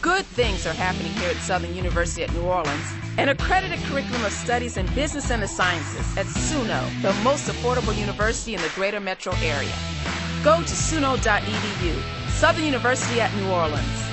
Good things are happening here at Southern University at New Orleans. An accredited curriculum of studies in business and the sciences at SUNO, the most affordable university in the greater metro area. Go to suno.edu, Southern University at New Orleans.